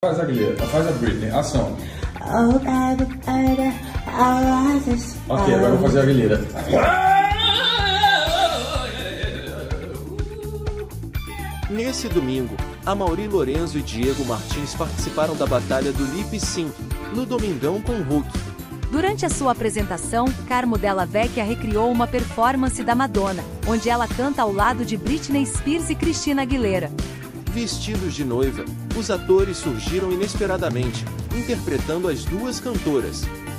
Faz a Aguilera, faz a Britney, ação. Ok, agora eu vou fazer a Aguilera. Nesse domingo, Amaury Lorenzo e Diego Martins participaram da batalha do Lip Sync, no Domingão com o Hulk. Durante a sua apresentação, Carmo Della Vecchia recriou uma performance da Madonna, onde ela canta ao lado de Britney Spears e Christina Aguilera. Vestidos de noiva, os atores surgiram inesperadamente, interpretando as duas cantoras.